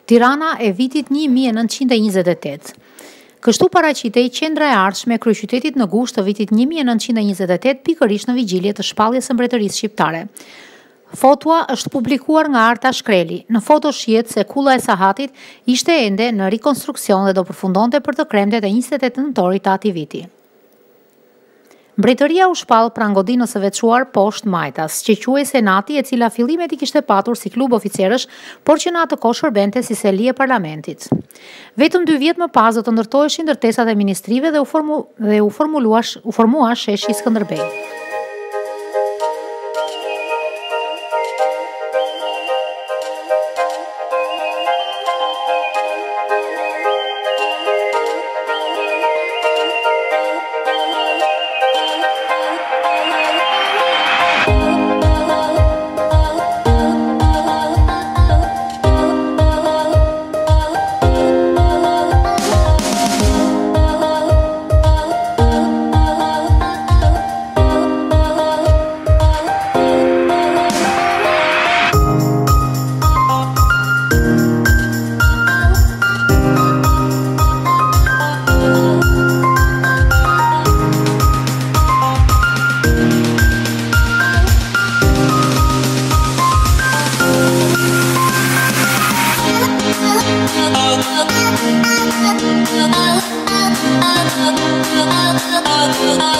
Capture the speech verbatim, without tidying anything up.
Tirana e vitit një mijë e nëntëqind e njëzet e tetë. Kështu paraqitej qendra e ardhshme e kryeqytetit në gusht të vitit një mijë e nëntëqind e njëzet e tetë pikërisht në vigjilje të shpalljes së mbretërisë shqiptare. Fotoa është publikuar nga Arta Shkreli. Në foto shihet se kulla e sahatit ishte ende në rikonstruksion dhe do përfundonte për të kremtet e njëzet e tetë nëntorit të atij viti. Mbretëria u shpall pranë godinës së veçuar poshtë Majtas, që quhej Senati, e cila fillimet i kishte patur si klub oficerësh, por që në atë kohë shërbente si seli e parlamentit. Vetëm dy vjet më pas do të ndërtoheshin ndërtesat e ministrive dhe u formu dhe u formulua u formua sheshi Skënderbej. Oh,